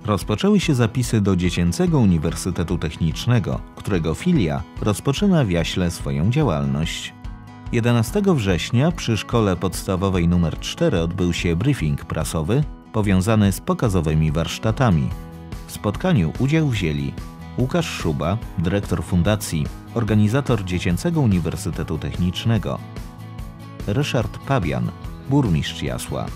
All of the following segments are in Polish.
Rozpoczęły się zapisy do Dziecięcego Uniwersytetu Technicznego, którego filia rozpoczyna w Jaśle swoją działalność. 11 września przy Szkole Podstawowej nr 4 odbył się briefing prasowy powiązany z pokazowymi warsztatami. W spotkaniu udział wzięli Łukasz Szuba, dyrektor fundacji, organizator Dziecięcego Uniwersytetu Technicznego, Ryszard Pabian, burmistrz Jasła,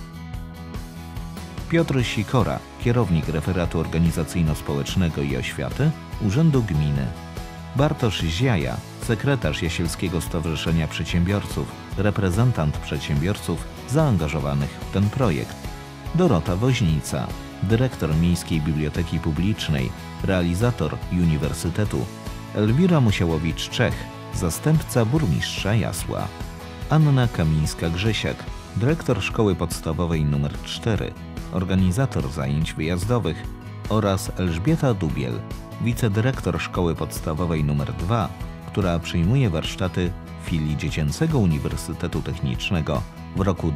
Piotr Sikora, kierownik referatu organizacyjno-społecznego i oświaty Urzędu Gminy, Bartosz Ziaja, sekretarz Jasielskiego Stowarzyszenia Przedsiębiorców, reprezentant przedsiębiorców zaangażowanych w ten projekt, Dorota Woźnica, dyrektor Miejskiej Biblioteki Publicznej, realizator Uniwersytetu, Elwira Musiałowicz-Czech, zastępca burmistrza Jasła, Anna Kamińska-Grzesiak, dyrektor Szkoły Podstawowej nr 4, organizator zajęć wyjazdowych oraz Elżbieta Dubiel, wicedyrektor Szkoły Podstawowej nr 2, która przyjmuje warsztaty w filii Dziecięcego Uniwersytetu Technicznego w roku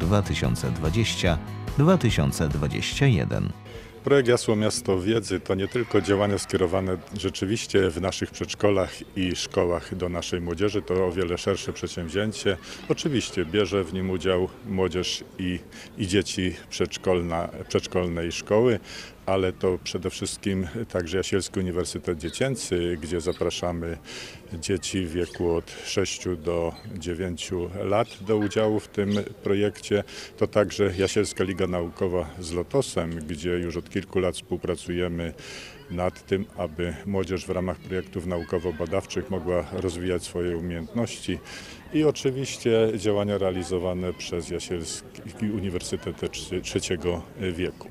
2020-2021. Projekt Jasło Miasto Wiedzy to nie tylko działania skierowane rzeczywiście w naszych przedszkolach i szkołach do naszej młodzieży, to o wiele szersze przedsięwzięcie. Oczywiście bierze w nim udział młodzież i dzieci przedszkolnej szkoły, ale to przede wszystkim także Jasielski Uniwersytet Dziecięcy, gdzie zapraszamy dzieci w wieku od 6 do 9 lat do udziału w tym projekcie. To także Jasielska Liga Naukowa z Lotosem, gdzie już od kilku lat współpracujemy nad tym, aby młodzież w ramach projektów naukowo-badawczych mogła rozwijać swoje umiejętności i oczywiście działania realizowane przez Jasielski Uniwersytet Trzeciego Wieku.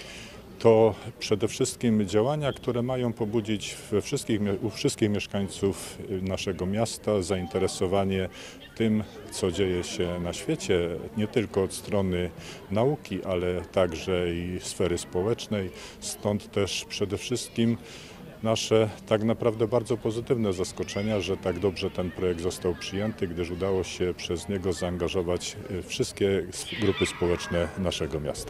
To przede wszystkim działania, które mają pobudzić u wszystkich mieszkańców naszego miasta zainteresowanie tym, co dzieje się na świecie, nie tylko od strony nauki, ale także i sfery społecznej. Stąd też przede wszystkim nasze tak naprawdę bardzo pozytywne zaskoczenia, że tak dobrze ten projekt został przyjęty, gdyż udało się przez niego zaangażować wszystkie grupy społeczne naszego miasta.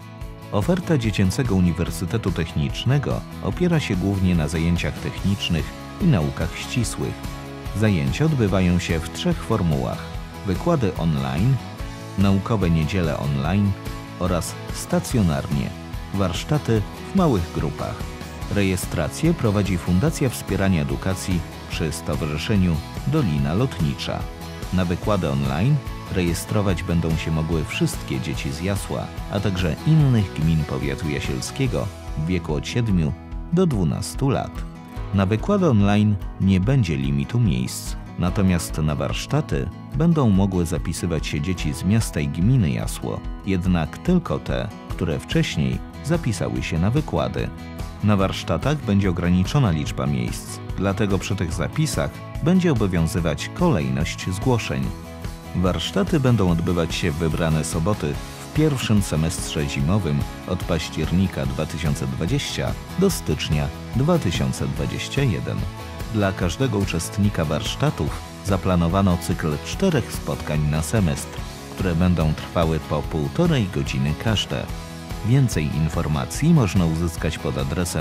Oferta Dziecięcego Uniwersytetu Technicznego opiera się głównie na zajęciach technicznych i naukach ścisłych. Zajęcia odbywają się w 3 formułach: wykłady online, naukowe niedziele online oraz stacjonarnie, warsztaty w małych grupach. Rejestrację prowadzi Fundacja Wspierania Edukacji przy Stowarzyszeniu Dolina Lotnicza. Na wykłady online rejestrować będą się mogły wszystkie dzieci z Jasła, a także innych gmin powiatu jasielskiego w wieku od 7 do 12 lat. Na wykłady online nie będzie limitu miejsc, natomiast na warsztaty będą mogły zapisywać się dzieci z miasta i gminy Jasło, jednak tylko te, które wcześniej zapisały się na wykłady. Na warsztatach będzie ograniczona liczba miejsc, dlatego przy tych zapisach będzie obowiązywać kolejność zgłoszeń. Warsztaty będą odbywać się w wybrane soboty w pierwszym semestrze zimowym od października 2020 do stycznia 2021. Dla każdego uczestnika warsztatów zaplanowano cykl 4 spotkań na semestr, które będą trwały po 1,5 godziny każde. Więcej informacji można uzyskać pod adresem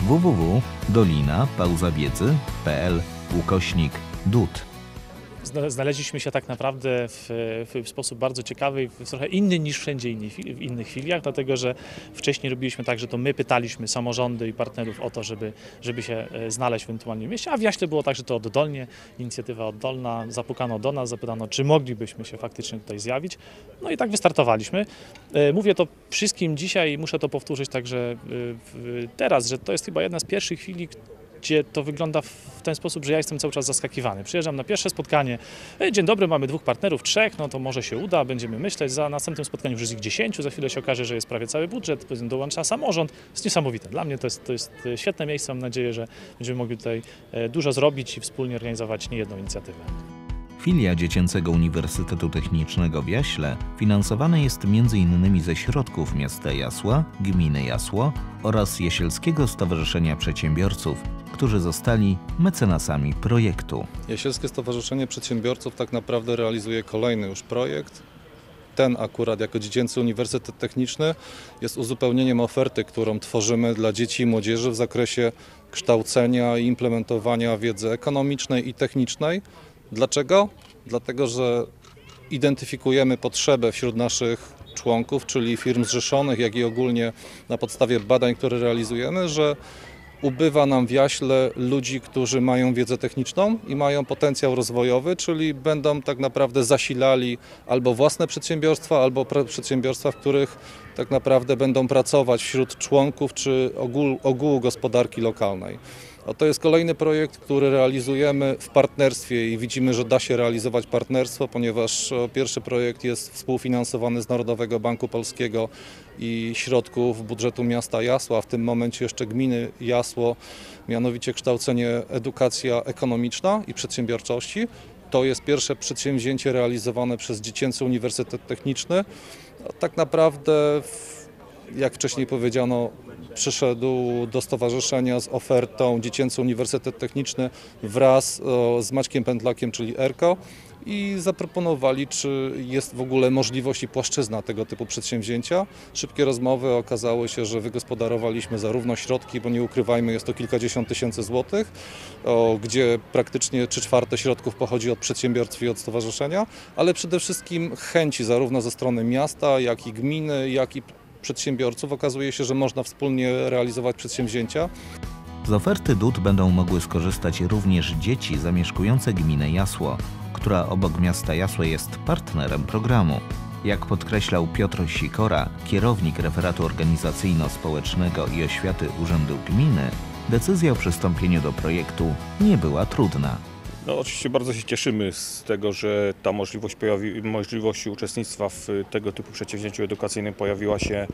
www.dolina-wiedzy.pl/DUT. Znaleźliśmy się tak naprawdę w sposób bardzo ciekawy, trochę inny niż wszędzie w innych filiach, dlatego że wcześniej robiliśmy tak, że to my pytaliśmy samorządy i partnerów o to, żeby się znaleźć ewentualnie w mieście, a w Jaśle było tak, że to oddolnie, inicjatywa oddolna, zapukano do nas, zapytano, czy moglibyśmy się faktycznie tutaj zjawić. No i tak wystartowaliśmy. Mówię to wszystkim dzisiaj, muszę to powtórzyć także teraz, że to jest chyba jedna z pierwszych filii, gdzie to wygląda w ten sposób, że ja jestem cały czas zaskakiwany. Przyjeżdżam na pierwsze spotkanie, dzień dobry, mamy 2 partnerów, 3, no to może się uda, będziemy myśleć, za następnym spotkaniem już jest ich 10, za chwilę się okaże, że jest prawie cały budżet, dołącza samorząd. To jest niesamowite. Dla mnie to jest świetne miejsce, mam nadzieję, że będziemy mogli tutaj dużo zrobić i wspólnie organizować niejedną inicjatywę. Filia Dziecięcego Uniwersytetu Technicznego w Jaśle finansowana jest m.in. ze środków miasta Jasła, gminy Jasło oraz Jasielskiego Stowarzyszenia Przedsiębiorców, którzy zostali mecenasami projektu. Jasielskie Stowarzyszenie Przedsiębiorców tak naprawdę realizuje kolejny już projekt ten akurat jako Dziecięcy Uniwersytet Techniczny jest uzupełnieniem oferty, którą tworzymy dla dzieci i młodzieży w zakresie kształcenia i implementowania wiedzy ekonomicznej i technicznej. Dlaczego? Dlatego, że identyfikujemy potrzebę wśród naszych członków, czyli firm zrzeszonych, jak i ogólnie na podstawie badań, które realizujemy, że ubywa nam w Jaśle ludzi, którzy mają wiedzę techniczną i mają potencjał rozwojowy, czyli będą tak naprawdę zasilali albo własne przedsiębiorstwa, albo przedsiębiorstwa, w których tak naprawdę będą pracować wśród członków czy ogółu gospodarki lokalnej. A to jest kolejny projekt, który realizujemy w partnerstwie i widzimy, że da się realizować partnerstwo, ponieważ pierwszy projekt jest współfinansowany z Narodowego Banku Polskiego i środków budżetu miasta Jasła, w tym momencie jeszcze gminy Jasło, mianowicie kształcenie edukacja ekonomiczna i przedsiębiorczości. To jest pierwsze przedsięwzięcie realizowane przez Dziecięcy Uniwersytet Techniczny. Tak naprawdę, jak wcześniej powiedziano, przyszedł do stowarzyszenia z ofertą Dziecięcy Uniwersytet Techniczny wraz z Maćkiem Pętlakiem, czyli ERKO, i zaproponowali, czy jest w ogóle możliwość i płaszczyzna tego typu przedsięwzięcia. Szybkie rozmowy, okazało się, że wygospodarowaliśmy zarówno środki, bo nie ukrywajmy, jest to kilkadziesiąt tysięcy złotych, gdzie praktycznie 3/4 środków pochodzi od przedsiębiorstw i od stowarzyszenia, ale przede wszystkim chęci zarówno ze strony miasta, jak i gminy, jak i przedsiębiorców. Okazuje się, że można wspólnie realizować przedsięwzięcia. Z oferty DUT będą mogły skorzystać również dzieci zamieszkujące gminę Jasło, która obok miasta Jasło jest partnerem programu. Jak podkreślał Piotr Sikora, kierownik referatu organizacyjno-społecznego i oświaty Urzędu Gminy, decyzja o przystąpieniu do projektu nie była trudna. No, oczywiście bardzo się cieszymy z tego, że ta możliwość uczestnictwa w tego typu przedsięwzięciu edukacyjnym pojawiła się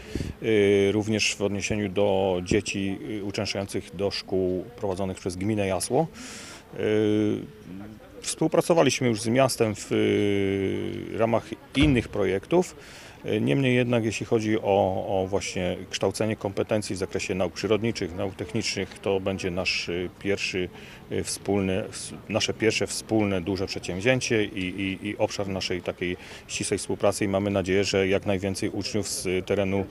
również w odniesieniu do dzieci uczęszczających do szkół prowadzonych przez gminę Jasło. Współpracowaliśmy już z miastem w ramach innych projektów. Niemniej jednak, jeśli chodzi o właśnie kształcenie kompetencji w zakresie nauk przyrodniczych, nauk technicznych, to będzie nasze pierwsze wspólne duże przedsięwzięcie i obszar naszej takiej ścisłej współpracy i mamy nadzieję, że jak najwięcej uczniów z terenu,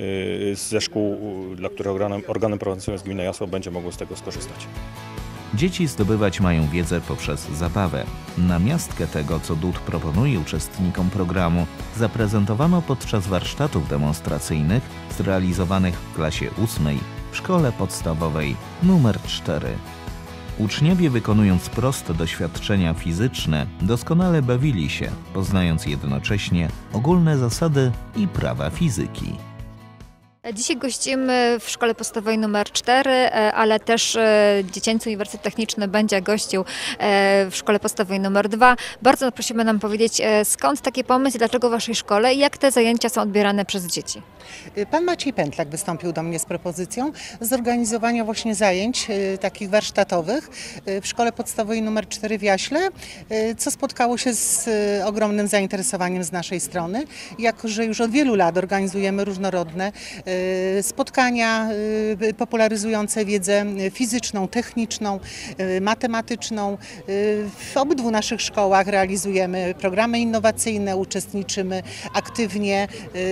ze szkół, dla których organem prowadzącym jest gmina Jasło, będzie mogło z tego skorzystać. Dzieci zdobywać mają wiedzę poprzez zabawę. Namiastkę tego, co DUT proponuje uczestnikom programu, zaprezentowano podczas warsztatów demonstracyjnych zrealizowanych w klasie 8 w szkole podstawowej nr 4. Uczniowie, wykonując proste doświadczenia fizyczne, doskonale bawili się, poznając jednocześnie ogólne zasady i prawa fizyki. Dzisiaj gościmy w szkole podstawowej nr 4, ale też Dziecięcy Uniwersytet Techniczny będzie gościł w szkole podstawowej nr 2. Bardzo prosimy nam powiedzieć, skąd taki pomysł i dlaczego w waszej szkole i jak te zajęcia są odbierane przez dzieci? Pan Maciej Pętlak wystąpił do mnie z propozycją zorganizowania właśnie zajęć takich warsztatowych w szkole podstawowej nr 4 w Jaśle, co spotkało się z ogromnym zainteresowaniem z naszej strony, jako że już od wielu lat organizujemy różnorodne spotkania popularyzujące wiedzę fizyczną, techniczną, matematyczną. W obydwu naszych szkołach realizujemy programy innowacyjne, uczestniczymy aktywnie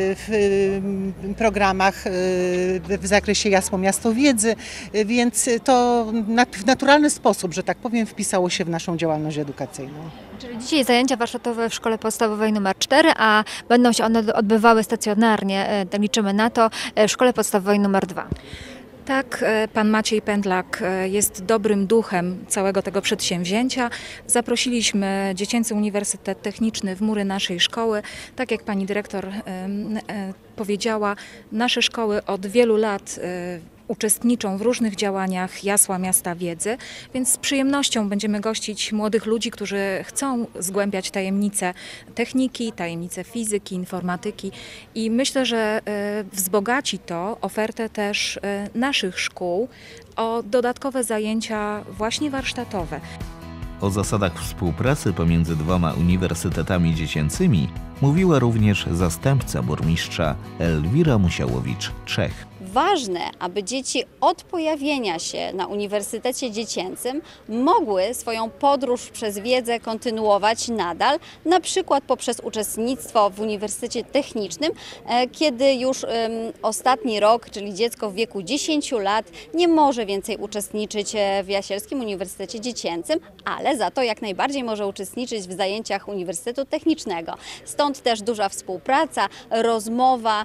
w programach w zakresie Jasło Miasto Wiedzy, więc to w naturalny sposób, że tak powiem, wpisało się w naszą działalność edukacyjną. Czyli dzisiaj zajęcia warsztatowe w szkole podstawowej nr 4, a będą się one odbywały stacjonarnie, liczymy na to, w szkole podstawowej nr 2. Tak, pan Maciej Pętlak jest dobrym duchem całego tego przedsięwzięcia. Zaprosiliśmy Dziecięcy Uniwersytet Techniczny w mury naszej szkoły. Tak jak pani dyrektor powiedziała, nasze szkoły od wielu lat uczestniczą w różnych działaniach Jasła Miasta Wiedzy, więc z przyjemnością będziemy gościć młodych ludzi, którzy chcą zgłębiać tajemnice techniki, tajemnice fizyki, informatyki i myślę, że wzbogaci to ofertę też naszych szkół o dodatkowe zajęcia właśnie warsztatowe. O zasadach współpracy pomiędzy dwoma uniwersytetami dziecięcymi mówiła również zastępca burmistrza Elwira Musiałowicz-Czech. Ważne, aby dzieci od pojawienia się na Uniwersytecie Dziecięcym mogły swoją podróż przez wiedzę kontynuować nadal, na przykład poprzez uczestnictwo w Uniwersytecie Technicznym, kiedy już ostatni rok, czyli dziecko w wieku 10 lat nie może więcej uczestniczyć w Jasielskim Uniwersytecie Dziecięcym, ale za to jak najbardziej może uczestniczyć w zajęciach Uniwersytetu Technicznego. Stąd też duża współpraca, rozmowa,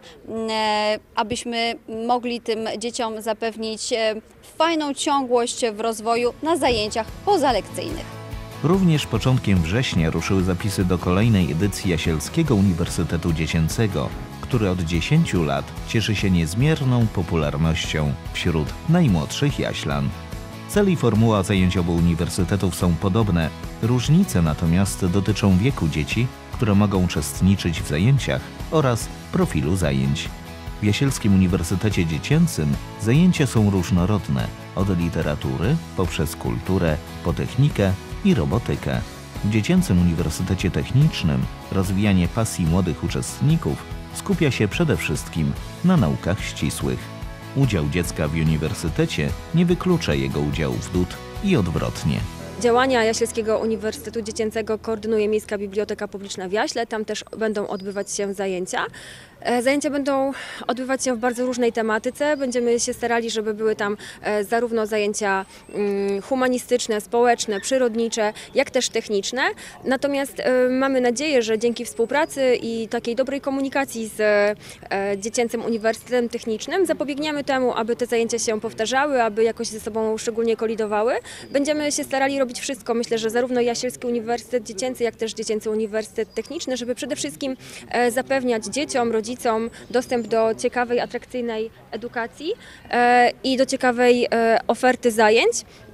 abyśmy mogli tym dzieciom zapewnić fajną ciągłość w rozwoju na zajęciach pozalekcyjnych. Również początkiem września ruszyły zapisy do kolejnej edycji Jasielskiego Uniwersytetu Dziecięcego, który od 10 lat cieszy się niezmierną popularnością wśród najmłodszych jaślan. Cel i formuła zajęć obu uniwersytetów są podobne, różnice natomiast dotyczą wieku dzieci, które mogą uczestniczyć w zajęciach oraz profilu zajęć. W Jasielskim Uniwersytecie Dziecięcym zajęcia są różnorodne, od literatury poprzez kulturę, po technikę i robotykę. W Dziecięcym Uniwersytecie Technicznym rozwijanie pasji młodych uczestników skupia się przede wszystkim na naukach ścisłych. Udział dziecka w uniwersytecie nie wyklucza jego udziału w DUT i odwrotnie. Działania Jasielskiego Uniwersytetu Dziecięcego koordynuje Miejska Biblioteka Publiczna w Jaśle. Tam też będą odbywać się zajęcia. Zajęcia będą odbywać się w bardzo różnej tematyce. Będziemy się starali, żeby były tam zarówno zajęcia humanistyczne, społeczne, przyrodnicze, jak też techniczne. Natomiast mamy nadzieję, że dzięki współpracy i takiej dobrej komunikacji z Dziecięcym Uniwersytetem Technicznym zapobiegniemy temu, aby te zajęcia się powtarzały, aby jakoś ze sobą szczególnie kolidowały. Będziemy się starali robić wszystko, myślę, że zarówno Jasielski Uniwersytet Dziecięcy, jak też Dziecięcy Uniwersytet Techniczny, żeby przede wszystkim zapewniać dzieciom, rodzicom dostęp do ciekawej, atrakcyjnej edukacji i do ciekawej oferty zajęć.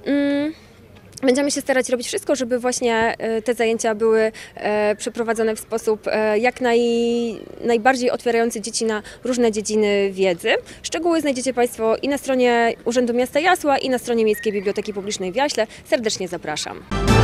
Będziemy się starać robić wszystko, żeby właśnie te zajęcia były przeprowadzone w sposób jak najbardziej otwierający dzieci na różne dziedziny wiedzy. Szczegóły znajdziecie Państwo i na stronie Urzędu Miasta Jasła, i na stronie Miejskiej Biblioteki Publicznej w Jaśle. Serdecznie zapraszam.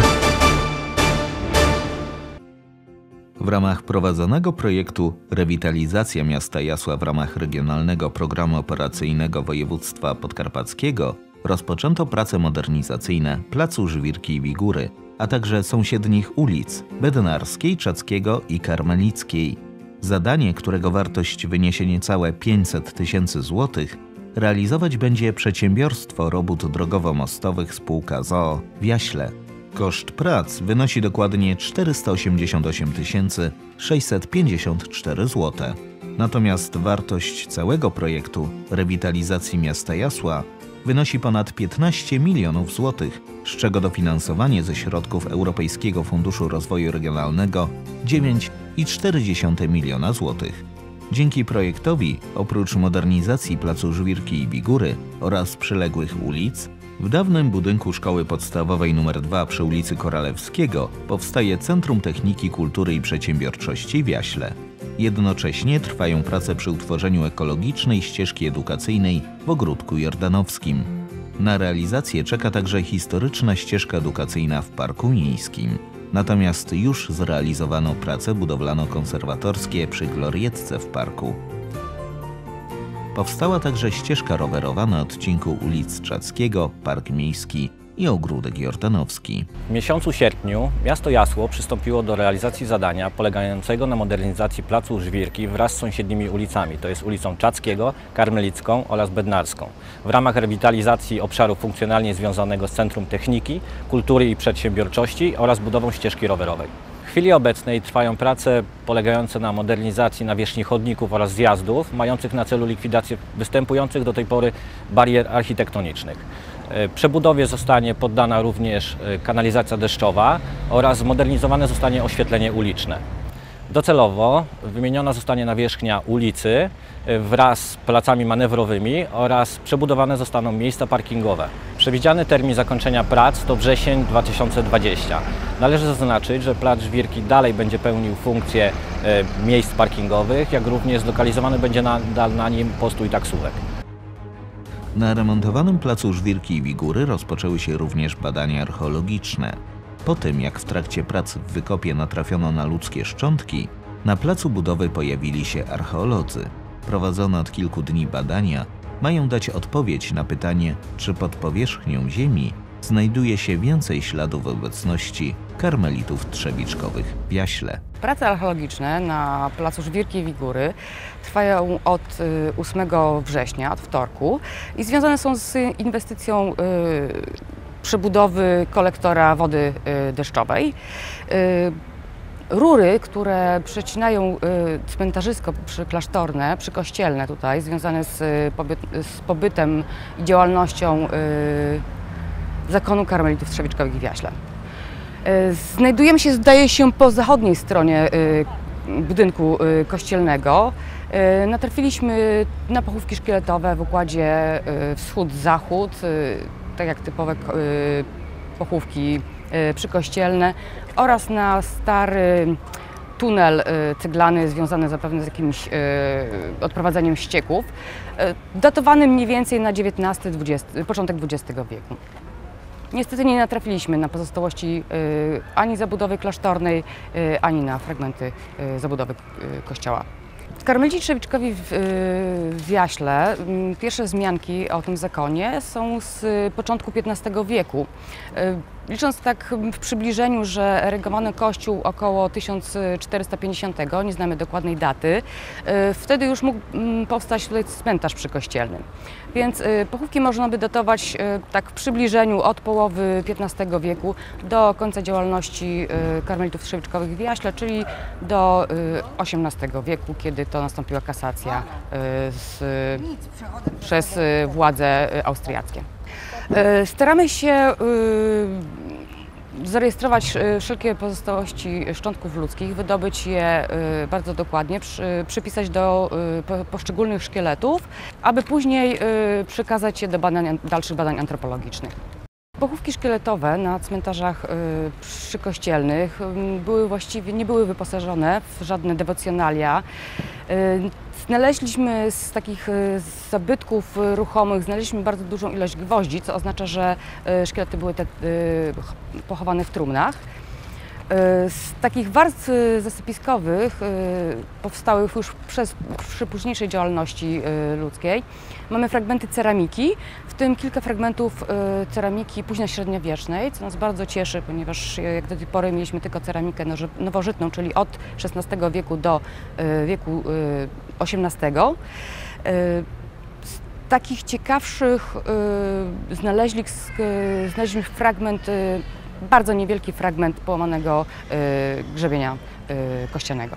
W ramach prowadzonego projektu Rewitalizacja Miasta Jasła w ramach Regionalnego Programu Operacyjnego Województwa Podkarpackiego rozpoczęto prace modernizacyjne Placu Żwirki i Wigury, a także sąsiednich ulic Bednarskiej, Czackiego i Karmelickiej. Zadanie, którego wartość wyniesie niecałe 500 000 złotych, realizować będzie przedsiębiorstwo robót drogowo-mostowych spółka z.o.o. w Jaśle. Koszt prac wynosi dokładnie 488 654 zł. Natomiast wartość całego projektu rewitalizacji miasta Jasła wynosi ponad 15 milionów złotych, z czego dofinansowanie ze środków Europejskiego Funduszu Rozwoju Regionalnego 9,4 miliona złotych. Dzięki projektowi, oprócz modernizacji Placu Żwirki i Wigury oraz przyległych ulic, w dawnym budynku Szkoły Podstawowej nr 2 przy ulicy Koralewskiego powstaje Centrum Techniki, Kultury i Przedsiębiorczości w Jaśle. Jednocześnie trwają prace przy utworzeniu ekologicznej ścieżki edukacyjnej w Ogródku Jordanowskim. Na realizację czeka także historyczna ścieżka edukacyjna w Parku Miejskim. Natomiast już zrealizowano prace budowlano-konserwatorskie przy Glorietce w parku. Powstała także ścieżka rowerowa na odcinku ulic Czackiego, Park Miejski i Ogródek Jordanowski. W miesiącu sierpniu miasto Jasło przystąpiło do realizacji zadania polegającego na modernizacji Placu Żwirki wraz z sąsiednimi ulicami, to jest ulicą Czackiego, Karmelicką oraz Bednarską, w ramach rewitalizacji obszaru funkcjonalnie związanego z Centrum Techniki, Kultury i Przedsiębiorczości oraz budową ścieżki rowerowej. W chwili obecnej trwają prace polegające na modernizacji nawierzchni chodników oraz zjazdów, mających na celu likwidację występujących do tej pory barier architektonicznych. Przebudowie zostanie poddana również kanalizacja deszczowa oraz zmodernizowane zostanie oświetlenie uliczne. Docelowo wymieniona zostanie nawierzchnia ulicy wraz z placami manewrowymi oraz przebudowane zostaną miejsca parkingowe. Przewidziany termin zakończenia prac to wrzesień 2020. Należy zaznaczyć, że Plac Żwirki dalej będzie pełnił funkcję miejsc parkingowych, jak również zlokalizowany będzie nadal na nim postój taksówek. Na remontowanym Placu Żwirki i Wigury rozpoczęły się również badania archeologiczne. Po tym, jak w trakcie prac w wykopie natrafiono na ludzkie szczątki, na placu budowy pojawili się archeolodzy. Prowadzone od kilku dni badania mają dać odpowiedź na pytanie, czy pod powierzchnią ziemi znajduje się więcej śladów obecności karmelitów trzewiczkowych w Jaśle. Prace archeologiczne na placu Żwirki Wigury trwają od 8 września, od wtorku, i związane są z inwestycją przebudowy kolektora wody deszczowej. Rury, które przecinają cmentarzysko przyklasztorne, przykościelne tutaj, związane z pobytem i działalnością zakonu karmelitów trzewiczkowych w Jaśle. Znajdujemy się, zdaje się, po zachodniej stronie budynku kościelnego. Natrafiliśmy na pochówki szkieletowe w układzie wschód-zachód, tak jak typowe pochówki przykościelne, oraz na stary tunel ceglany związany zapewne z jakimś odprowadzaniem ścieków, datowany mniej więcej na początek XX wieku. Niestety nie natrafiliśmy na pozostałości ani zabudowy klasztornej, ani na fragmenty zabudowy kościoła. Karmelici trzewiczkowi w Jaśle, pierwsze wzmianki o tym zakonie są z początku XV wieku. Licząc tak w przybliżeniu, że erygowano kościół około 1450, nie znamy dokładnej daty, wtedy już mógł powstać tutaj cmentarz przykościelny. Więc pochówki można by datować tak w przybliżeniu od połowy XV wieku do końca działalności karmelitów trzewiczkowych w Jaśle, czyli do XVIII wieku, kiedy to nastąpiła kasacja przez władze austriackie. Staramy się zarejestrować wszelkie pozostałości szczątków ludzkich, wydobyć je bardzo dokładnie, przypisać do poszczególnych szkieletów, aby później przekazać je do dalszych badań antropologicznych. Pochówki szkieletowe na cmentarzach przykościelnych nie były wyposażone w żadne dewocjonalia. Znaleźliśmy z takich zabytków ruchomych, bardzo dużą ilość gwoździ, co oznacza, że szkielety były pochowane w trumnach. Z takich warstw zasypiskowych powstałych już przy późniejszej działalności ludzkiej mamy fragmenty ceramiki, w tym kilka fragmentów ceramiki późnośredniowiecznej, co nas bardzo cieszy, ponieważ jak do tej pory mieliśmy tylko ceramikę nowożytną, czyli od XVI wieku do wieku XVIII. Z takich ciekawszych znaleźliśmy fragment, bardzo niewielki fragment połamanego grzebienia kościanego.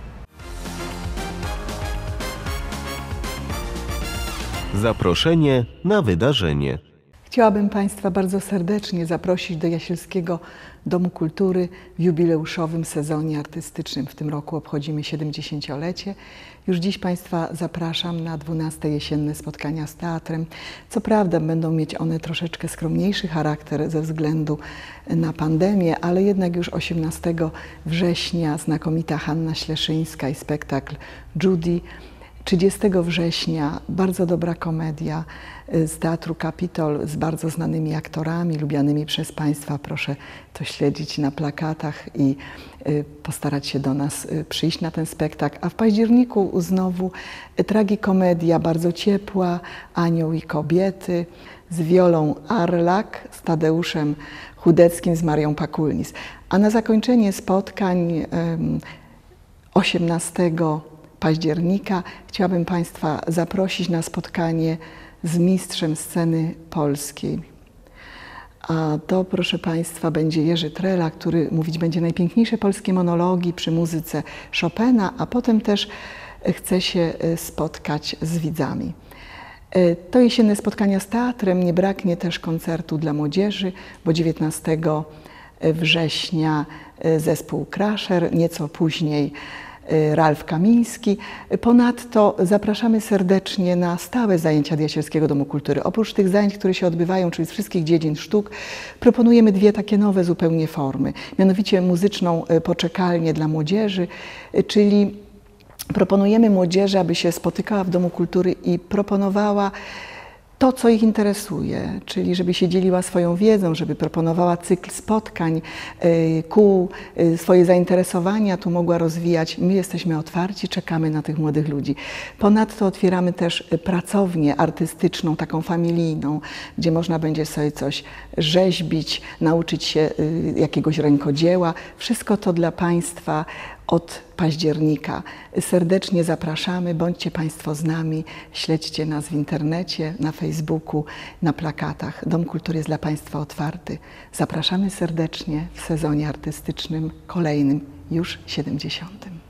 Zaproszenie na wydarzenie. Chciałabym Państwa bardzo serdecznie zaprosić do Jasielskiego Domu Kultury w jubileuszowym sezonie artystycznym. W tym roku obchodzimy 70-lecie. Już dziś Państwa zapraszam na 12. jesienne spotkania z teatrem. Co prawda będą mieć one troszeczkę skromniejszy charakter ze względu na pandemię, ale jednak już 18 września znakomita Hanna Śleszyńska i spektakl Judy. 30 września bardzo dobra komedia z Teatru Kapitol z bardzo znanymi aktorami, lubianymi przez Państwa. Proszę to śledzić na plakatach i postarać się do nas przyjść na ten spektakl. A w październiku znowu tragikomedia bardzo ciepła, Anioł i kobiety z Wiolą Arlak, z Tadeuszem Chudeckim, z Marią Pakulnis. A na zakończenie spotkań 18 października chciałabym Państwa zaprosić na spotkanie z mistrzem sceny polskiej. A to, proszę Państwa, będzie Jerzy Trela, który mówić będzie najpiękniejsze polskie monologi przy muzyce Chopina, a potem też chce się spotkać z widzami. To jesienne spotkania z teatrem, nie braknie też koncertu dla młodzieży, bo 19 września zespół Crusher, nieco później Ralf Kamiński. Ponadto zapraszamy serdecznie na stałe zajęcia Jasielskiego Domu Kultury. Oprócz tych zajęć, które się odbywają, czyli z wszystkich dziedzin sztuk, proponujemy dwie takie nowe zupełnie formy. Mianowicie muzyczną poczekalnię dla młodzieży, czyli proponujemy młodzieży, aby się spotykała w Domu Kultury i proponowała to, co ich interesuje, czyli żeby się dzieliła swoją wiedzą, żeby proponowała cykl spotkań, kół, swoje zainteresowania tu mogła rozwijać. My jesteśmy otwarci, czekamy na tych młodych ludzi. Ponadto otwieramy też pracownię artystyczną, taką familijną, gdzie można będzie sobie coś rzeźbić, nauczyć się jakiegoś rękodzieła. Wszystko to dla Państwa od października. Serdecznie zapraszamy, bądźcie Państwo z nami, śledźcie nas w internecie, na Facebooku, na plakatach. Dom Kultury jest dla Państwa otwarty. Zapraszamy serdecznie w sezonie artystycznym kolejnym, już 70.